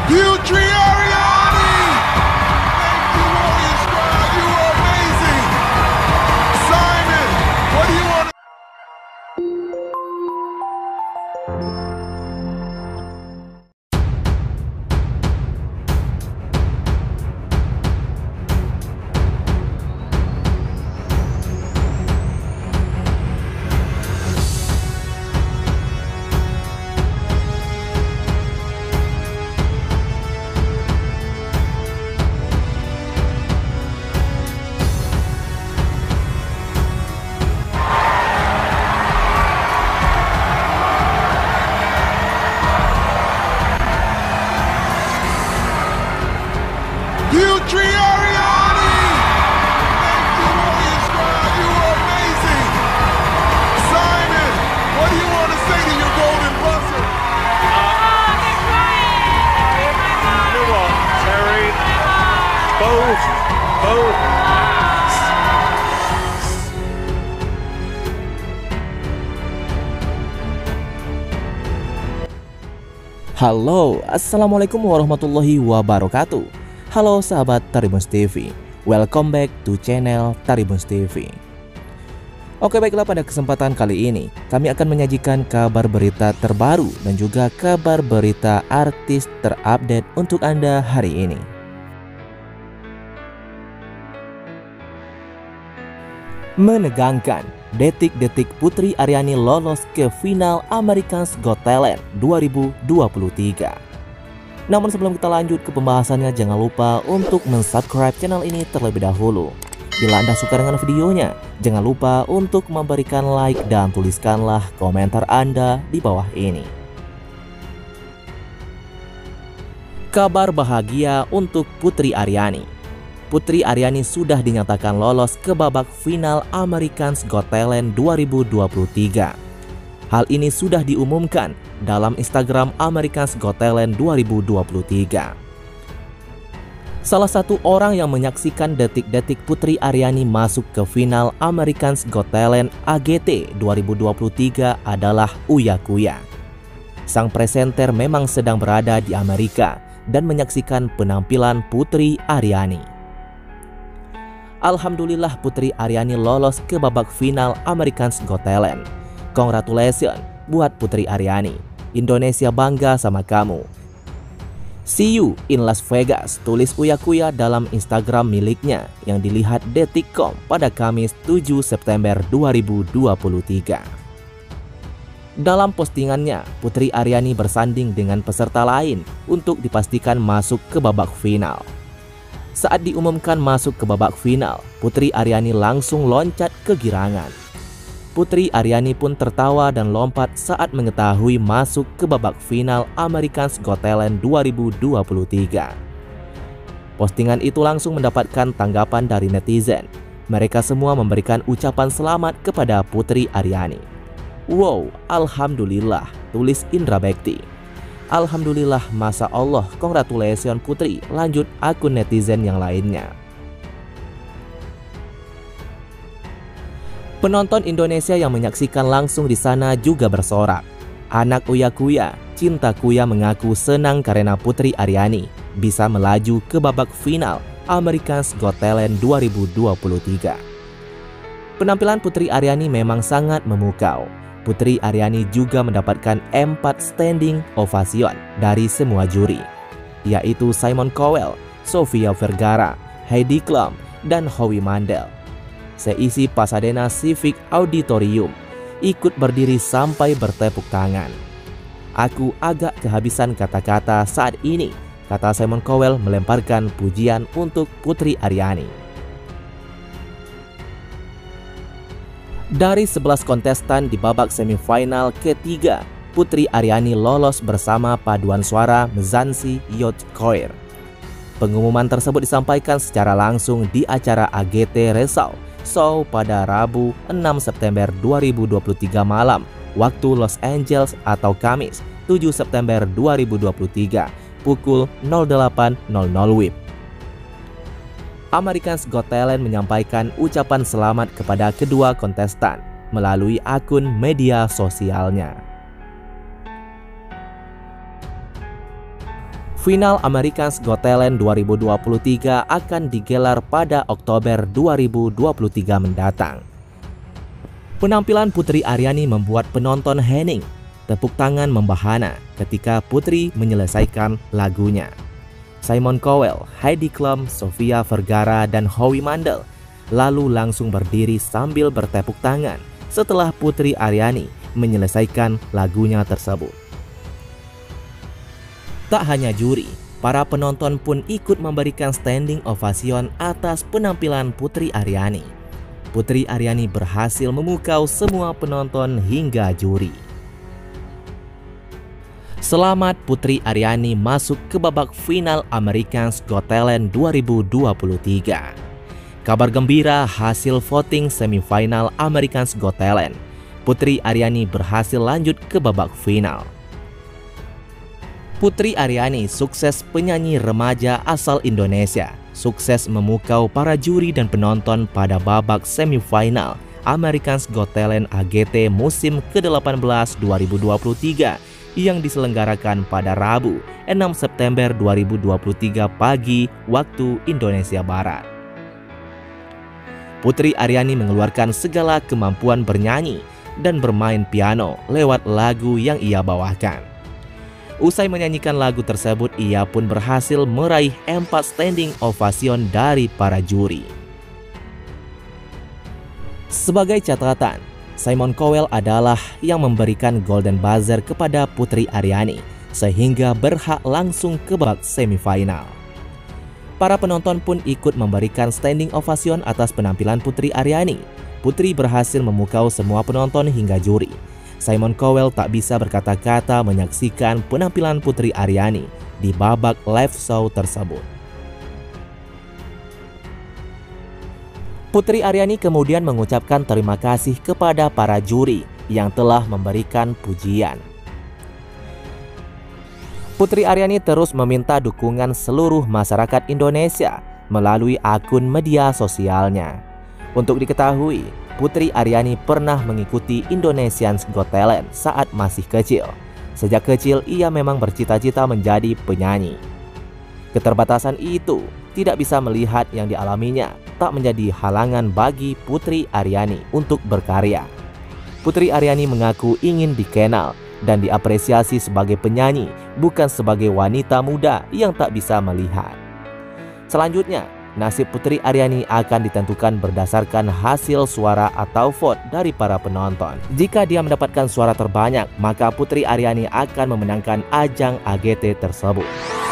Putri Aryani! Thank you, Warrior Squad. You are amazing. Simon, what do you want? Putri Aryani! Thank you, Warrior Squad. You are amazing. Simon, what do you want to say to your golden buzzer? You know what, Terry? Both hands. Halo, assalamualaikum warahmatullahi wabarakatuh. Halo sahabat Tribunz TV, welcome back to channel Tribunz TV. Oke, baiklah, pada kesempatan kali ini kami akan menyajikan kabar berita terbaru dan juga kabar berita artis terupdate untuk Anda hari ini. Menegangkan, detik-detik Putri Aryani lolos ke final America's Got Talent 2023. Namun sebelum kita lanjut ke pembahasannya, jangan lupa untuk mensubscribe channel ini terlebih dahulu. Bila Anda suka dengan videonya, jangan lupa untuk memberikan like dan tuliskanlah komentar Anda di bawah ini. Kabar bahagia untuk Putri Aryani. Putri Aryani sudah dinyatakan lolos ke babak final America's Got Talent 2023. Hal ini sudah diumumkan dalam Instagram America's Got Talent 2023. Salah satu orang yang menyaksikan detik-detik Putri Aryani masuk ke final America's Got Talent AGT 2023 adalah Uya Kuya. Sang presenter memang sedang berada di Amerika dan menyaksikan penampilan Putri Aryani. Alhamdulillah, Putri Aryani lolos ke babak final America's Got Talent. Congratulations buat Putri Aryani. Indonesia bangga sama kamu. See you in Las Vegas, tulis Uya Kuya dalam Instagram miliknya yang dilihat Detikcom pada Kamis 7 September 2023. Dalam postingannya, Putri Aryani bersanding dengan peserta lain untuk dipastikan masuk ke babak final. Saat diumumkan masuk ke babak final, Putri Aryani langsung loncat kegirangan. Putri Aryani pun tertawa dan lompat saat mengetahui masuk ke babak final America's Got Talent 2023. Postingan itu langsung mendapatkan tanggapan dari netizen. Mereka semua memberikan ucapan selamat kepada Putri Aryani. Wow, alhamdulillah, tulis Indra Bekti. Alhamdulillah, masa Allah, congratulations Putri, lanjut akun netizen yang lainnya. Penonton Indonesia yang menyaksikan langsung di sana juga bersorak. Anak Uya Kuya, Cinta Kuya, mengaku senang karena Putri Aryani bisa melaju ke babak final America's Got Talent 2023. Penampilan Putri Aryani memang sangat memukau. Putri Aryani juga mendapatkan 4 standing ovation dari semua juri, yaitu Simon Cowell, Sofia Vergara, Heidi Klum, dan Howie Mandel. Seisi Pasadena Civic Auditorium ikut berdiri sampai bertepuk tangan. Aku agak kehabisan kata-kata saat ini, kata Simon Cowell melemparkan pujian untuk Putri Aryani. Dari 11 kontestan di babak semifinal ketiga, Putri Aryani lolos bersama paduan suara Mzansi Yotkoir. Pengumuman tersebut disampaikan secara langsung di acara AGT Result Show pada Rabu 6 September 2023 malam waktu Los Angeles atau Kamis 7 September 2023 pukul 08.00 WIB. America's Got Talent menyampaikan ucapan selamat kepada kedua kontestan melalui akun media sosialnya. Final America's Got Talent 2023 akan digelar pada Oktober 2023 mendatang. Penampilan Putri Aryani membuat penonton hening, tepuk tangan membahana ketika Putri menyelesaikan lagunya. Simon Cowell, Heidi Klum, Sofia Vergara, dan Howie Mandel lalu langsung berdiri sambil bertepuk tangan setelah Putri Aryani menyelesaikan lagunya tersebut. Tak hanya juri, para penonton pun ikut memberikan standing ovation atas penampilan Putri Aryani. Putri Aryani berhasil memukau semua penonton hingga juri. Selamat Putri Aryani masuk ke babak final America's Got Talent 2023. Kabar gembira hasil voting semifinal America's Got Talent. Putri Aryani berhasil lanjut ke babak final. Putri Aryani, sukses penyanyi remaja asal Indonesia, sukses memukau para juri dan penonton pada babak semifinal America's Got Talent AGT musim ke-18 2023 yang diselenggarakan pada Rabu 6 September 2023 pagi waktu Indonesia Barat. Putri Aryani mengeluarkan segala kemampuan bernyanyi dan bermain piano lewat lagu yang ia bawakan. Usai menyanyikan lagu tersebut, ia pun berhasil meraih 4 standing ovation dari para juri. Sebagai catatan, Simon Cowell adalah yang memberikan golden buzzer kepada Putri Aryani sehingga berhak langsung ke babak semifinal. Para penonton pun ikut memberikan standing ovation atas penampilan Putri Aryani. Putri berhasil memukau semua penonton hingga juri. Simon Cowell tak bisa berkata-kata menyaksikan penampilan Putri Aryani di babak live show tersebut. Putri Aryani kemudian mengucapkan terima kasih kepada para juri yang telah memberikan pujian. Putri Aryani terus meminta dukungan seluruh masyarakat Indonesia melalui akun media sosialnya. Untuk diketahui, Putri Aryani pernah mengikuti Indonesia's Got Talent saat masih kecil. Sejak kecil ia memang bercita-cita menjadi penyanyi. Keterbatasan itu tidak bisa melihat yang dialaminya tak menjadi halangan bagi Putri Aryani untuk berkarya. Putri Aryani mengaku ingin dikenal dan diapresiasi sebagai penyanyi, bukan sebagai wanita muda yang tak bisa melihat. Selanjutnya, nasib Putri Aryani akan ditentukan berdasarkan hasil suara atau vote dari para penonton. Jika dia mendapatkan suara terbanyak, maka Putri Aryani akan memenangkan ajang AGT tersebut.